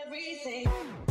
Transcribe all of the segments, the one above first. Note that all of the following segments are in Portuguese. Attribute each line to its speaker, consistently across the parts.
Speaker 1: everything.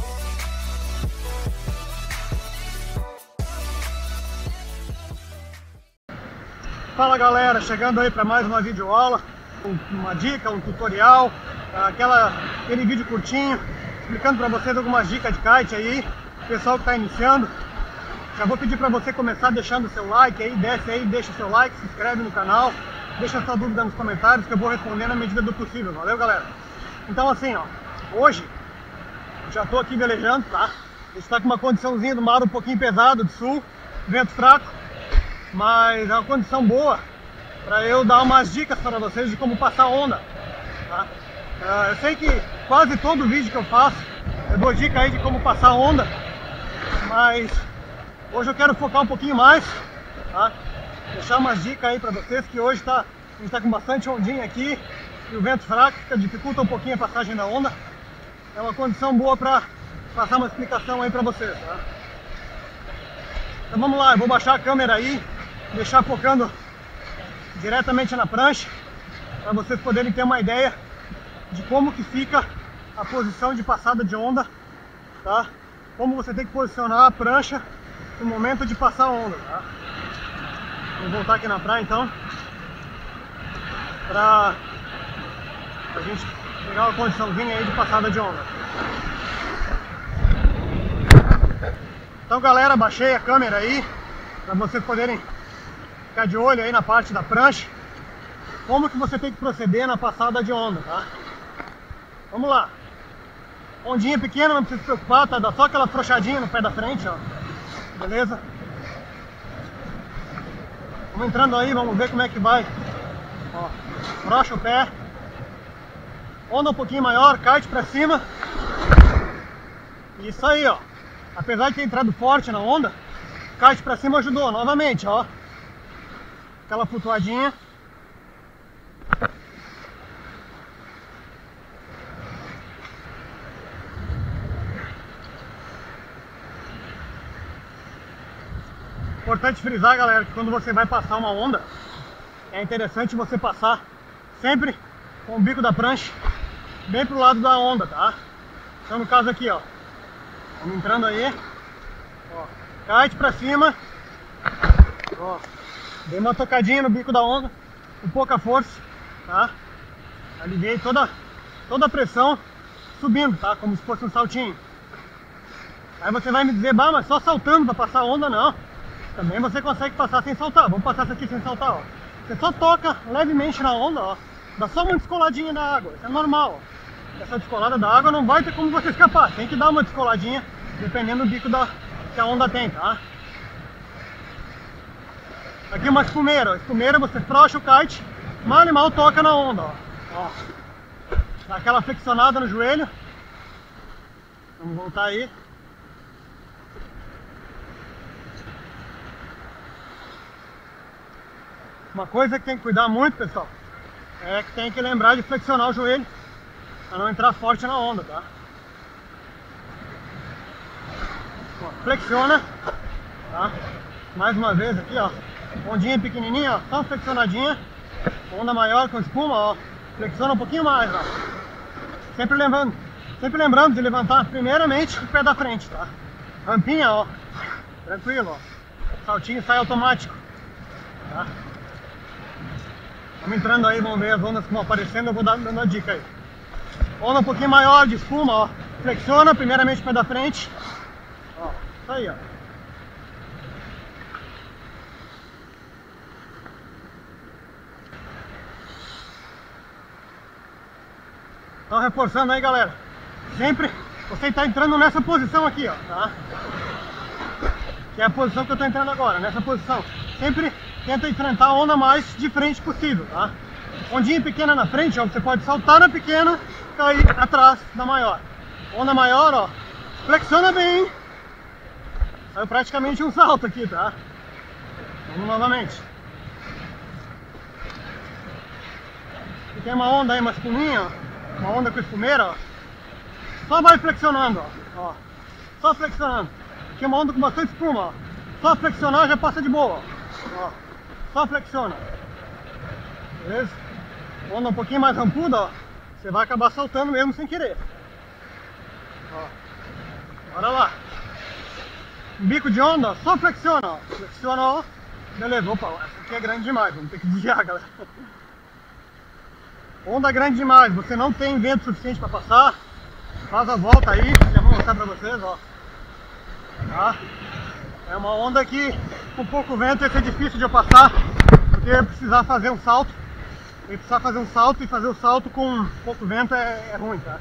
Speaker 2: Fala galera, chegando aí para mais uma videoaula, uma dica, um tutorial, aquele vídeo curtinho, explicando para vocês algumas dicas de kite aí, pessoal que está iniciando. Já vou pedir para você começar deixando o seu like aí, desce aí, deixa o seu like, se inscreve no canal, deixa sua dúvida nos comentários que eu vou responder na medida do possível, valeu galera? Então assim, ó, hoje já estou aqui velejando, tá? A gente está com uma condiçãozinha do mar um pouquinho pesado, de sul, vento fraco, mas é uma condição boa para eu dar umas dicas para vocês de como passar onda, tá? Eu sei que quase todo vídeo que eu faço eu dou dica aí de como passar onda, mas hoje eu quero focar um pouquinho mais, tá? Deixar umas dicas aí para vocês, que hoje a gente tá com bastante ondinha aqui e o vento fraco dificulta um pouquinho a passagem da onda. É uma condição boa para passar uma explicação aí para vocês, tá? Então vamos lá, eu vou baixar a câmera aí, deixar focando diretamente na prancha, para vocês poderem ter uma ideia de como que fica a posição de passada de onda, tá? Como você tem que posicionar a prancha no momento de passar a onda, tá? Vou voltar aqui na praia então, pra gente pegar uma condiçãozinha aí de passada de onda. Então galera, baixei a câmera aí, para vocês poderem ficar de olho aí na parte da prancha, como que você tem que proceder na passada de onda, tá? Vamos lá. Ondinha pequena, não precisa se preocupar, tá? Dá só aquela afrouxadinha no pé da frente, ó. Beleza? Vamos entrando aí, vamos ver como é que vai. Ó, afrouxa o pé. Onda um pouquinho maior, kite pra cima. Isso aí, ó. Apesar de ter entrado forte na onda, kite pra cima ajudou novamente, ó. Aquela flutuadinha. Importante frisar, galera, que quando você vai passar uma onda, é interessante você passar sempre com o bico da prancha bem pro lado da onda, tá? Então no caso aqui, ó, vamos entrando aí, ó, kite pra cima, ó, dei uma tocadinha no bico da onda, com pouca força, tá? Aliviei toda a pressão subindo, tá? Como se fosse um saltinho. Aí você vai me dizer, bah, mas só saltando pra passar onda, não. Também você consegue passar sem saltar. Vamos passar isso aqui sem saltar, ó. Você só toca levemente na onda, ó. Dá só uma descoladinha da água, isso é normal, ó. Essa descolada da água não vai ter como você escapar. Tem que dar uma descoladinha, dependendo do bico que a onda tem, tá? Aqui uma espumeira, ó. Espumeira, você frouxa o kite, mal e mal toca na onda, ó. Dá aquela flexionada no joelho. Vamos voltar aí. Uma coisa que tem que cuidar muito, pessoal, é que tem que lembrar de flexionar o joelho para não entrar forte na onda, tá? Ó, flexiona, tá? Mais uma vez aqui, ó, ondinha pequenininha, ó, só uma flexionadinha, onda maior com espuma, ó, flexiona um pouquinho mais, ó. Sempre lembrando de levantar primeiramente o pé da frente, tá? Rampinha, ó, tranquilo, ó, saltinho sai automático, tá? Vamos entrando aí, vamos ver as ondas que vão aparecendo, eu vou dando uma dica aí. Onda um pouquinho maior de espuma, ó. Flexiona primeiramente o pé da frente. Ó, isso aí, ó. Então reforçando aí, galera. Sempre você está entrando nessa posição aqui, ó, tá? Que é a posição que eu estou entrando agora, nessa posição. Sempre tenta enfrentar a onda mais de frente possível, tá? Ondinha pequena na frente, ó, você pode saltar na pequena e cair atrás da maior. Onda maior, ó, flexiona bem. Saiu praticamente um salto aqui, tá? Vamos novamente. Aqui tem uma onda aí, uma espuminha, ó, uma onda com espumeira, ó. Só vai flexionando, ó. Só flexionando. Aqui é uma onda com bastante espuma, ó. Só flexionar já passa de boa, ó. Só flexiona. Beleza? Onda um pouquinho mais rampuda, ó. Você vai acabar saltando mesmo sem querer. Ó. Bora lá. Bico de onda, ó, só flexiona, ó. Flexiona, ó. Beleza, opa, essa aqui é grande demais, vamos ter que desviar, galera. Onda grande demais, você não tem vento suficiente para passar. Faz a volta aí, já vou mostrar para vocês, ó. Tá? É uma onda que com pouco vento ia ser difícil de eu passar, porque eu ia precisar fazer um salto. Eu ia precisar fazer um salto, e fazer o salto com pouco vento é ruim, tá?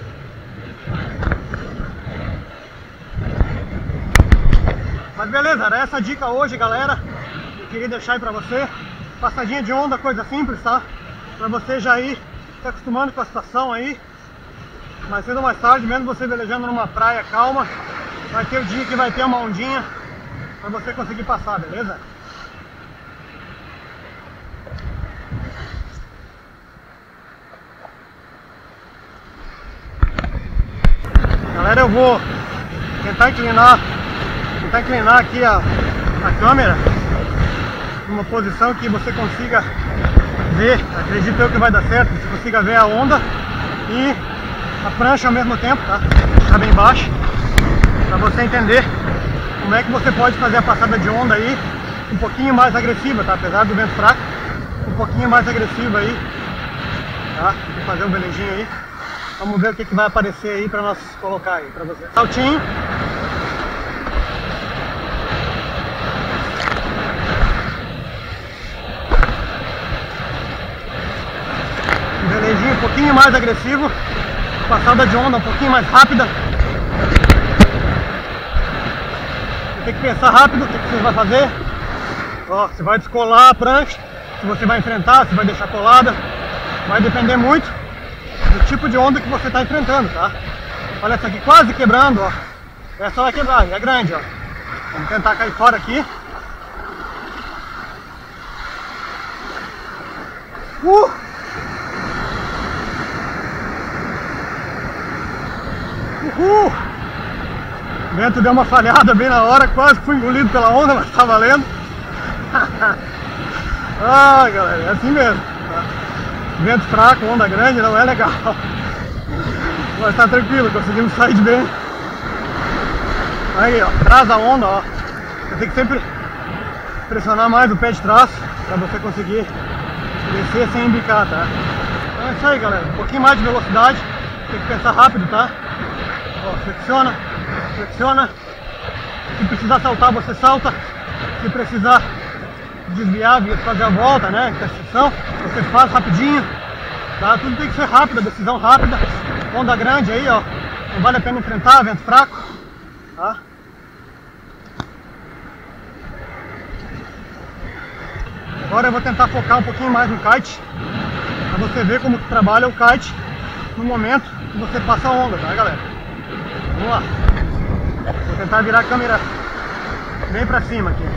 Speaker 2: Mas beleza, era essa a dica hoje, galera. Eu queria deixar aí pra você. Passadinha de onda, coisa simples, tá? Pra você já ir se acostumando com a situação aí. Mais cedo ou mais tarde, mesmo você velejando numa praia calma, vai ter o dia que vai ter uma ondinha pra você conseguir passar, beleza? Galera, eu vou tentar inclinar aqui a câmera numa posição que você consiga ver, acredito eu que vai dar certo, você consiga ver a onda e a prancha ao mesmo tempo, tá? Tá bem baixo, para você entender como é que você pode fazer a passada de onda aí um pouquinho mais agressiva, tá? Apesar do vento fraco, um pouquinho mais agressiva aí, tá? Vou fazer um velejinho aí. Vamos ver o que vai aparecer aí para nós colocar aí para você. Saltinho. Velejinho um pouquinho mais agressivo. Passada de onda um pouquinho mais rápida. Você tem que pensar rápido o que você vai fazer. Ó, você vai descolar a prancha, se você vai enfrentar, se vai deixar colada. Vai depender muito do tipo de onda que você está enfrentando, tá? Olha essa aqui quase quebrando, ó. Essa vai quebrar, é grande, ó. Vamos tentar cair fora aqui. O vento deu uma falhada bem na hora, quase fui engolido pela onda, mas tá valendo. Ah, galera, é assim mesmo, tá? Vento fraco, onda grande, não é legal. Mas tá tranquilo, conseguimos sair de bem. Aí, ó, traz a onda, ó. Você tem que sempre pressionar mais o pé de trás pra você conseguir descer sem embicar, tá? Então é isso aí, galera. Um pouquinho mais de velocidade, tem que pensar rápido, tá? Ó, flexiona, flexiona. Se precisar saltar, você salta. Se precisar desviar, fazer a volta, né? Interseção, você faz rapidinho. Tá? Tudo tem que ser rápido, decisão rápida. Onda grande aí, ó. Não vale a pena enfrentar, vento fraco. Tá? Agora eu vou tentar focar um pouquinho mais no kite, pra você ver como que trabalha o kite no momento que você passa a onda, tá, galera? Vamos lá. Vou tentar virar a câmera bem pra cima aqui.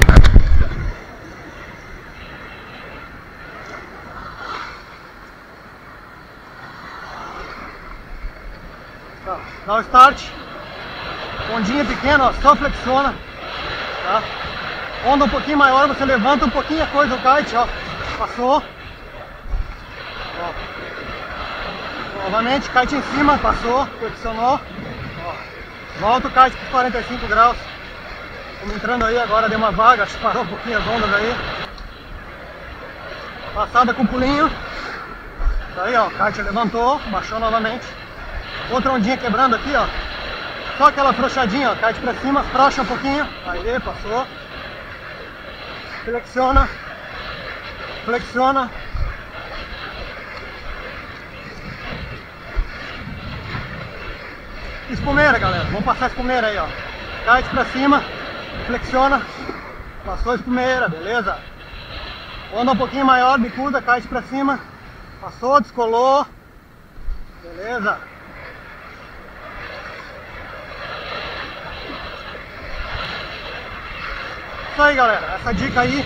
Speaker 2: Tá, dá o start. Ondinha pequena, ó, só flexiona. Tá? Onda um pouquinho maior, você levanta um pouquinho a coisa do kite, ó. Passou. Ó. Novamente, kite em cima, passou, flexionou. Ó. Volta o kite por 45 graus. Estamos entrando aí agora, deu uma vaga, acho que parou um pouquinho as ondas aí. Passada com pulinho. Tá aí, ó, o kite levantou, baixou novamente. Outra ondinha quebrando aqui, ó. Só aquela afrouxadinha, ó, kite pra cima, afrouxa um pouquinho. Aí, passou. Flexiona. Flexiona. Espumeira, galera. Vamos passar a espumeira aí, ó. Kite pra cima. Flexiona. Passou a espumeira, beleza? Onda um pouquinho maior, bicuda, kite pra cima. Passou, descolou. Beleza? Isso aí, galera, essa dica aí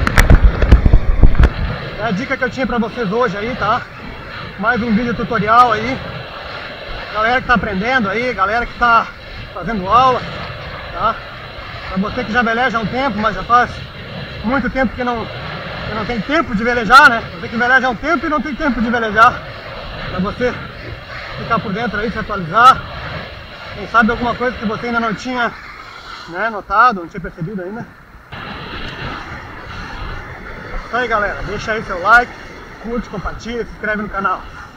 Speaker 2: é a dica que eu tinha pra vocês hoje aí, tá? Mais um vídeo tutorial aí. Galera que tá aprendendo aí, galera que tá fazendo aula, tá? Pra você que já veleja há um tempo, mas já faz muito tempo que não tem tempo de velejar, né? Você que veleja há um tempo e não tem tempo de velejar. Pra você ficar por dentro aí, se atualizar. Quem sabe alguma coisa que você ainda não tinha, né, notado, não tinha percebido ainda. Isso aí, galera, deixa aí seu like, curte, compartilha, se inscreve no canal.